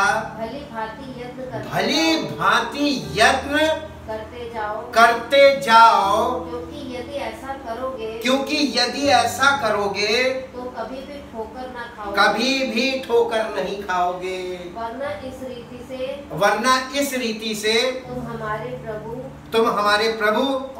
भली भांति यत्न करते जाओ, क्योंकि यदि ऐसा करोगे तो कभी भी ठोकर नहीं खाओगे। वरना इस रीति से तुम हमारे प्रभु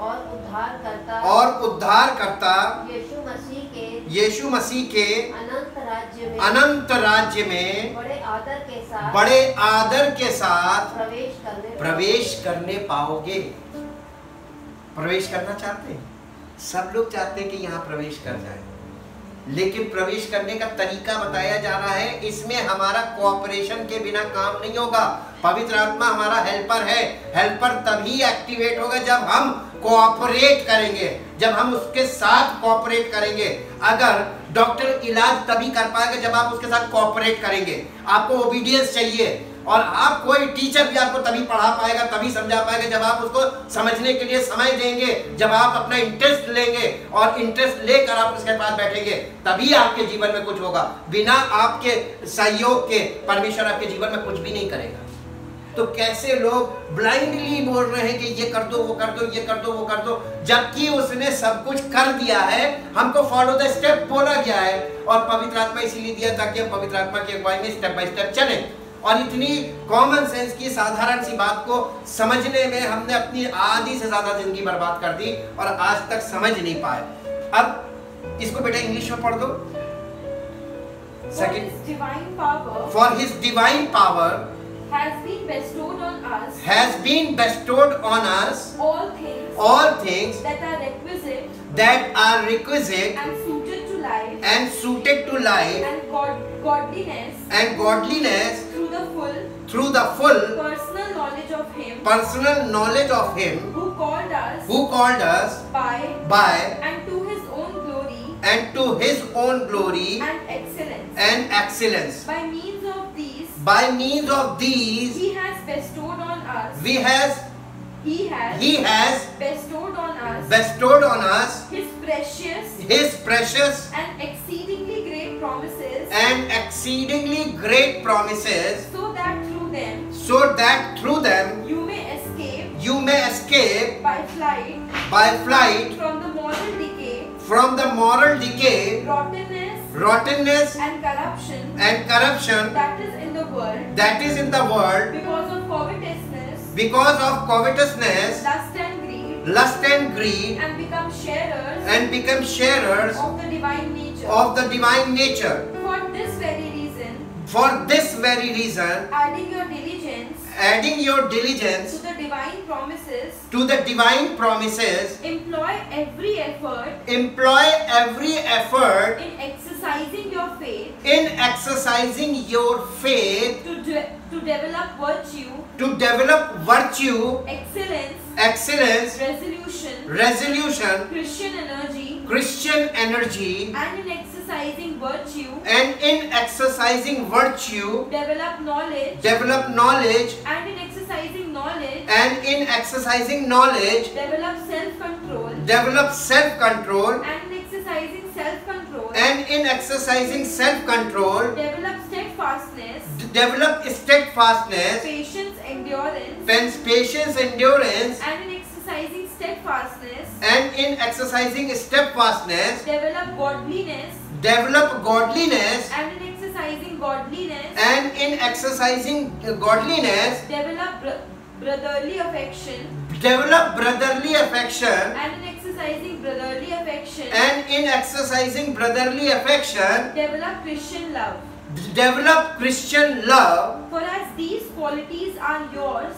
और उद्धारकर्ता यीशु मसीह के अनंत राज्य में बड़े आदर के साथ प्रवेश करने पाओगे। प्रवेश करना चाहते हैं, सब लोग चाहते हैं कि यहाँ प्रवेश कर जाए, लेकिन प्रवेश करने का तरीका बताया जा रहा है। इसमें हमारा कोऑपरेशन के बिना काम नहीं होगा। पवित्र आत्मा हमारा हेल्पर है। हेल्पर तभी एक्टिवेट होगा जब हम कोऑपरेट करेंगे, जब हम उसके साथ कोऑपरेट करेंगे। अगर डॉक्टर इलाज तभी कर पाएगा जब आप उसके साथ कोऑपरेट करेंगे। आपको ओबीडियंस चाहिए, और आप कोई टीचर भी आपको तभी पढ़ा पाएगा, तभी समझा पाएगा जब आप उसको समझने के लिए समय देंगे, जब आप अपना इंटरेस्ट लेंगे और इंटरेस्ट लेकर आप उसके पास बैठेंगे, तभी आपके जीवन में कुछ होगा। बिना आपके सहयोग के परमेश्वर आपके जीवन में कुछ भी नहीं करेगा। तो कैसे लोग ब्लाइंडली बोल रहे हैं कि ये कर दो, वो कर दो, ये कर दो, वो कर दो, जबकि उसने सब कुछ कर दिया है। हमको फॉलो द स्टेप बोला गया है, और पवित्र आत्मा इसीलिए दिया ताकि हम पवित्र आत्मा की अगुवाई में स्टेप बाय स्टेप चलें। और इतनी कॉमन सेंस की साधारण सी बात को समझने में हमने अपनी आधी से ज्यादा जिंदगी बर्बाद कर दी और आज तक समझ नहीं पाए। अब इसको बेटा इंग्लिश में पढ़ दो। Second, for his divine power has been bestowed on us all things that are requisite and suited to life and godliness through the full personal knowledge of him who called us by and to his own glory and excellence. By means of these he has bestowed on us his precious and exceedingly great promises, so that through them you may escape by flight from the moral decay, rottenness and corruption that is in the world because of covetousness, lust and greed, and become sharers of the divine nature. For this very reason, adding your diligence to the divine promises, employ every effort in exercising your faith to develop virtue, excellence, resolution, Christian energy, and in exercising virtue, develop knowledge, and in exercising knowledge, develop self-control, and in exercising self-control, develop steadfastness, patience, endurance, and in exercising steadfastness, develop godliness, and in exercising godliness, develop brotherly affection, develop brotherly affection, and in exercising brotherly affection, develop Christian love. Develop Christian love. For as these qualities are yours,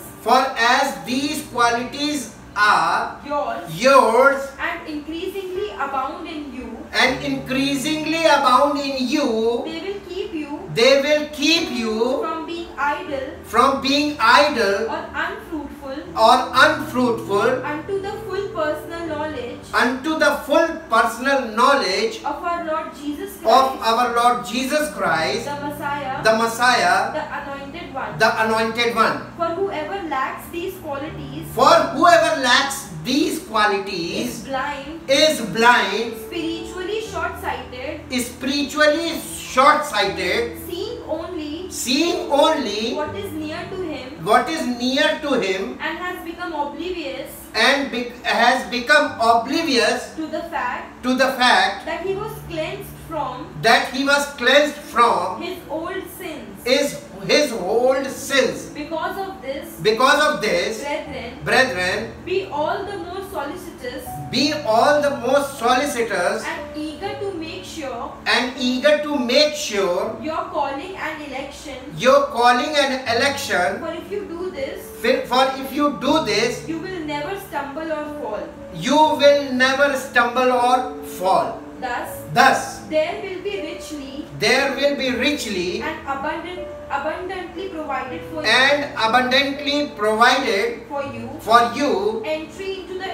yours, and increasingly abound in you, they will keep you from being idle or unfruitful unto the full personal knowledge of our Lord Jesus Christ, the the Messiah, the anointed one. For whoever lacks these qualities is blind, spiritually short-sighted, seeing only what is near to him, and has become oblivious to the fact that he was cleansed from his old sins. Because of this, brethren, be all the more solicitous and eager to make sure your calling and election. For if you do this, you will never stumble or fall. Thus, there will be richly and abundantly provided for you entry into the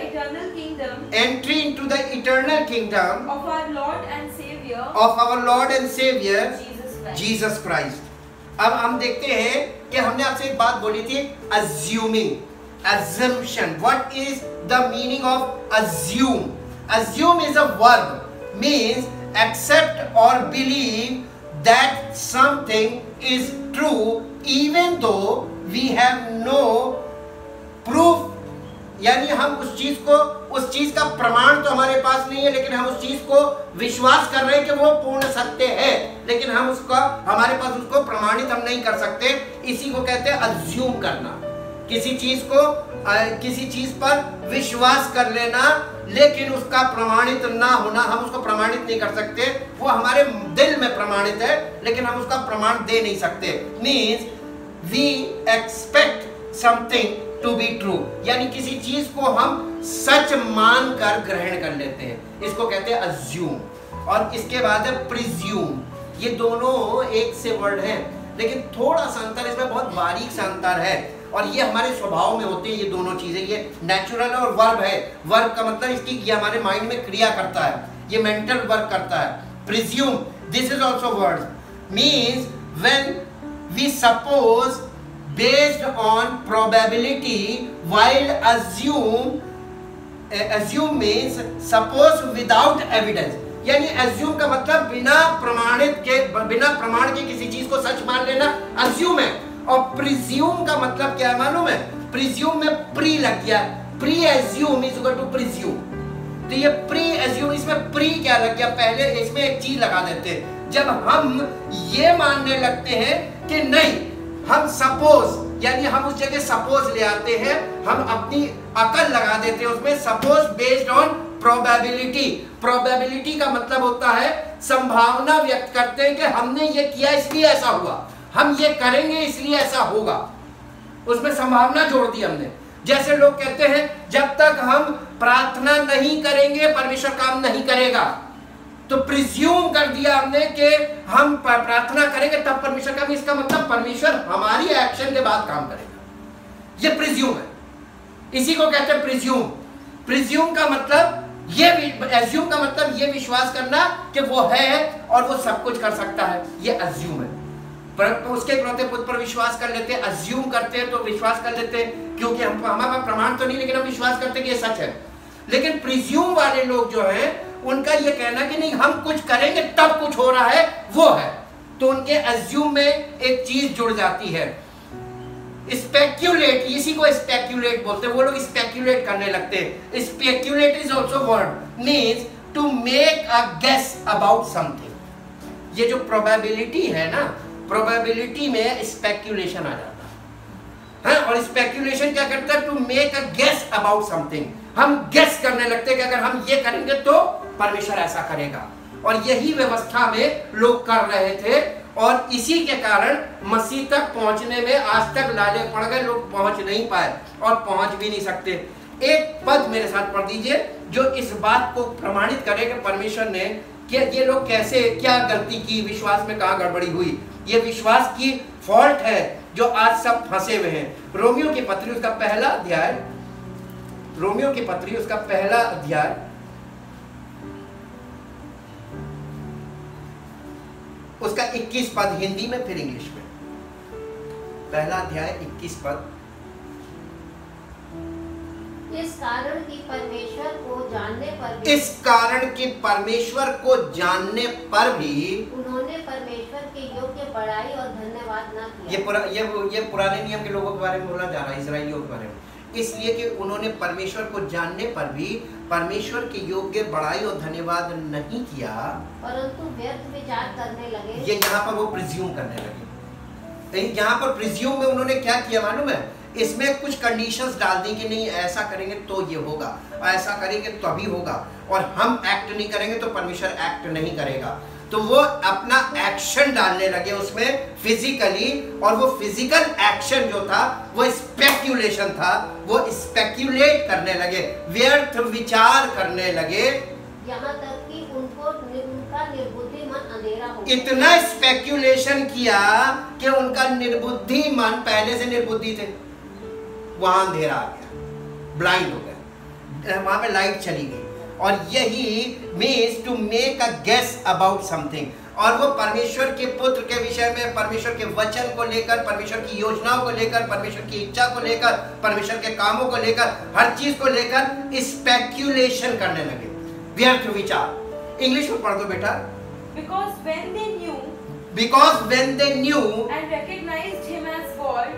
eternal kingdom of our Lord and Savior Jesus Christ. अब हम देखते हैं कि हमने आपसे एक बात बोली थी, assumption. What is the meaning of assume? Assume is a verb, means accept or believe that something is true even though we have no proof. यानी हम उस चीज का प्रमाण तो हमारे पास नहीं है, लेकिन हम उस चीज को विश्वास कर रहे हैं कि वो पूर्ण सत्य है, लेकिन हमारे पास उसको प्रमाणित हम नहीं कर सकते. इसी को कहते हैं अज्यूम करना. किसी चीज पर विश्वास कर लेना, लेकिन उसका प्रमाणित ना होना, हम उसको प्रमाणित नहीं कर सकते. वो हमारे दिल में प्रमाणित है, लेकिन हम उसका प्रमाण दे नहीं सकते. Means we expect something to be true, यानी किसी चीज को हम सच मानकर ग्रहण कर लेते हैं. इसको कहते हैं अज्यूम. और इसके बाद है प्रिज्यूम. ये दोनों एक से वर्ड हैं, लेकिन थोड़ा सा अंतर, इसमें बहुत बारीक सा अंतर है, और ये हमारे स्वभाव में होते हैं. ये दोनों चीजें, ये नेचुरल और वर्ब है. वर्ब का मतलब इसकी ये हमारे माइंड में क्रिया करता है, ये मेंटल वर्क करता है. Presume, this is also word, means when we suppose based on probability, while assume means suppose without evidence. यानी assume का मतलब बिना प्रमाण के किसी चीज को सच मान लेना assume है. और presume का मतलब क्या है मालूम है? presume में pre लग गया. pre-assume is equal to presume. तो ये pre-assume, इसमें pre क्या लग गया? पहले इसमें एक चीज लगा देते हैं. जब हम ये मानने लगते हैं कि नहीं, हम सपोज, यानी हम उस जगह सपोज ले आते हैं, हम अपनी अकल लगा देते हैं उसमें. Suppose based on probability. Probability का मतलब होता है संभावना व्यक्त करते हैं कि हमने ये किया इसलिए ऐसा हुआ, हम ये करेंगे इसलिए ऐसा होगा. उसमें संभावना जोड़ दी हमने. जैसे लोग कहते हैं जब तक हम प्रार्थना नहीं करेंगे परमेश्वर काम नहीं करेगा. तो प्रिज्यूम कर दिया हमने कि हम प्रार्थना करेंगे तब परमेश्वर काम. इसका मतलब परमेश्वर हमारी एक्शन के बाद काम करेगा. ये प्रिज्यूम है. इसी को कहते हैं प्रिज्यूम. प्रिज्यूम का मतलब एज्यूम का मतलब ये विश्वास करना कि वो है और वो सब कुछ कर सकता है. ये अज्यूम है. पर उसके इकलौते पुत्र पर विश्वास कर लेते हैं. अज्यूम करते हैं तो विश्वास कर लेते हैं, क्योंकि हमारे पास प्रमाण तो नहीं, लेकिन हम विश्वास करते हैं कि ये सच है. लेकिन प्रिज्यूम वाले लोग जो हैं, उनका ये कहना कि नहीं हम कुछ करेंगे तब कुछ हो रहा है, वो है. तो उनके अज्यूम में एक चीज जुड़ जाती है, स्पेक्यूलेट. इसी को स्पेक्यूलेट बोलते हैं. वो लोग स्पेक्यूलेट करने लगते हैं. Speculate is also word, means to make a guess about something. ये जो प्रोबेबिलिटी है ना, प्रोबेबिलिटी में स्पेक्यूलेशन आ जाता है. और स्पेक्यूलेशन क्या करता है? To make a guess about something. हम गेस करने लगते कि अगर हम ये करेंगे तो परमेश्वर ऐसा करेगा, और यही व्यवस्था में लोग कर रहे थे, और इसी के कारण मसीह तक पहुंचने में आज तक लाले पड़ गए, लोग पहुंच नहीं पाए और पहुंच भी नहीं सकते। एक पद मेरे साथ पढ़ दीजिए जो इस बात को प्रमाणित करे कि परमेश्वर ने कि ये लोग कैसे क्या गलती की, विश्वास में कहां गड़बड़ी हुई, ये विश्वास की फॉल्ट है जो आज सब फंसे हुए हैं। रोमियो की पत्री उसका पहला अध्याय, रोमियो की पत्री उसका पहला अध्याय उसका 21 पद, हिंदी में फिर इंग्लिश में। पहला अध्याय 21 पद। इस कारण कि परमेश्वर को जानने पर भी, इस कारण कि परमेश्वर को जानने पर भी उन्होंने परमेश्वर के योग्य बड़ाई और धन्यवाद न किया। ये पुराने नियम के लोगों के बारे में बोला जा रहा है, इस्राएलियों के बारे में, इसलिए कि उन्होंने परमेश्वर को जानने पर भी परमेश्वर के योग्य बड़ाई और धन्यवाद नहीं किया, परंतु व्यर्थ विचार करने लगे। ये यहाँ पर वो प्रिज्यूम करने लगे। यहाँ पर प्रिज्यूम में उन्होंने क्या किया मालूम है, इसमें कुछ कंडीशंस डाल दी कि नहीं ऐसा करेंगे तो ये होगा, ऐसा करेंगे तो अभी होगा, और हम एक्ट नहीं करेंगे तो परमेश्वर एक्ट नहीं करेगा। तो वो अपना एक्शन डालने लगे उसमें फिजिकली, और वो फिजिकल एक्शन जो था वो स्पेक्यूलेशन था, वो स्पेक्यूलेट करने लगे, व्यर्थ विचार करने लगे, यहाँ तक कि उनका निर्बुद्धि मन अंधेरा हो गया। इतना स्पेक्यूलेशन किया कि उनका निर्बुद्धि मन, पहले से निर्बुद्धि थे, वहां अंधेरा आ गया, ब्लाइंड हो गया, वहां पे लाइट चली गई। और यही means to make a guess about something, और वो परमेश्वर के पुत्र के विषय में, परमेश्वर के वचन को लेकर, परमेश्वर की योजनाओं को लेकर, परमेश्वर की इच्छा को लेकर, परमेश्वर के कामों को लेकर, हर चीज को लेकर स्पेक्यूलेशन करने लगे, व्यर्थ विचार। इंग्लिश में पढ़ दो बेटा। Because when they knew and recognized him as God,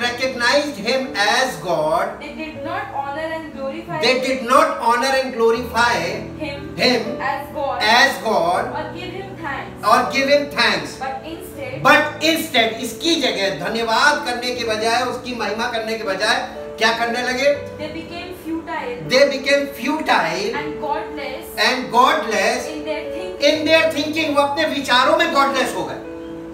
they did not honor and glorify him as God or give him thanks, but instead इसकी जगह धन्यवाद करने के बजाय, उसकी महिमा करने के बजाय क्या करने लगे, they became futile and godless in their thinking, वो अपने विचारों में गॉडलेस हो गए,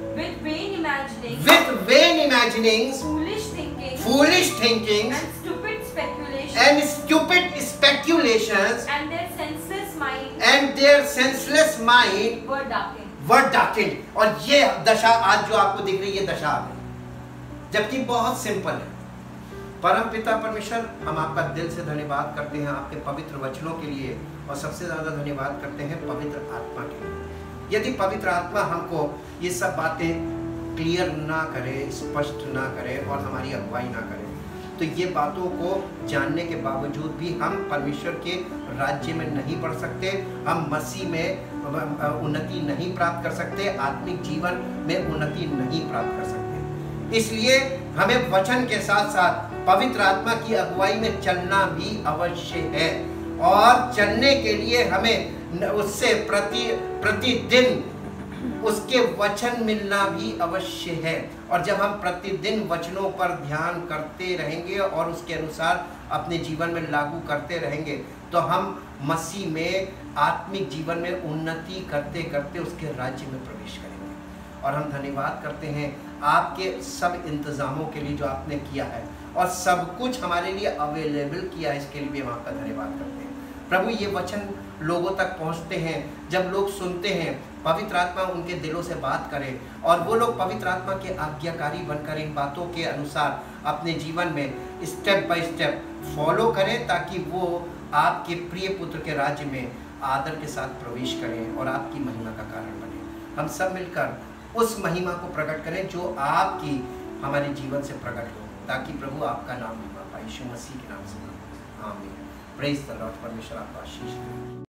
with vain imaginings, foolish thinking and stupid speculations, and their senseless mind were darkened। और ये दशा आज जो आपको दिख रही है, दशा आ गई, जबकि बहुत सिंपल है। परम पिता परमेश्वर, हम आपका दिल से धन्यवाद करते हैं आपके पवित्र वचनों के लिए, और सबसे ज्यादा धन्यवाद करते हैं पवित्र आत्मा के लिए। यदि पवित्र आत्मा हमको ये सब बातें क्लियर ना करे, स्पष्ट ना करे और हमारी अगुवाई ना करे, तो ये बातों को जानने के बावजूद भी हम परमेश्वर के राज्य में नहीं बढ़ सकते, हम मसीह में उन्नति नहीं प्राप्त कर सकते, आत्मिक जीवन में उन्नति नहीं प्राप्त कर सकते। इसलिए हमें वचन के साथ साथ पवित्र आत्मा की अगुवाई में चलना भी अवश्य है, और चलने के लिए हमें उससे प्रतिदिन उसके वचन मिलना भी अवश्य है। और जब हम प्रतिदिन वचनों पर ध्यान करते रहेंगे और उसके अनुसार अपने जीवन में लागू करते रहेंगे, तो हम मसीह में आत्मिक जीवन में उन्नति करते करते उसके राज्य में प्रवेश करेंगे। और हम धन्यवाद करते हैं आपके सब इंतजामों के लिए जो आपने किया है, और सब कुछ हमारे लिए अवेलेबल किया है, इसके लिए भी हम आपका धन्यवाद करते हैं। प्रभु, ये वचन लोगों तक पहुंचते हैं, जब लोग सुनते हैं, पवित्र आत्मा उनके दिलों से बात करे, और वो लोग पवित्र आत्मा के आज्ञाकारी बनकर इन बातों के अनुसार अपने जीवन में स्टेप बाय स्टेप फॉलो करें, ताकि वो आपके प्रिय पुत्र के राज्य में आदर के साथ प्रवेश करें और आपकी महिमा का कारण बने। हम सब मिलकर उस महिमा को प्रकट करें जो आपकी हमारे जीवन से प्रकट हो, ताकि प्रभु आपका नाम महिमा पाए। यीशु मसीह के नाम से आमीन। Praise the Lord. परमेश्वर आपको आशीष दे।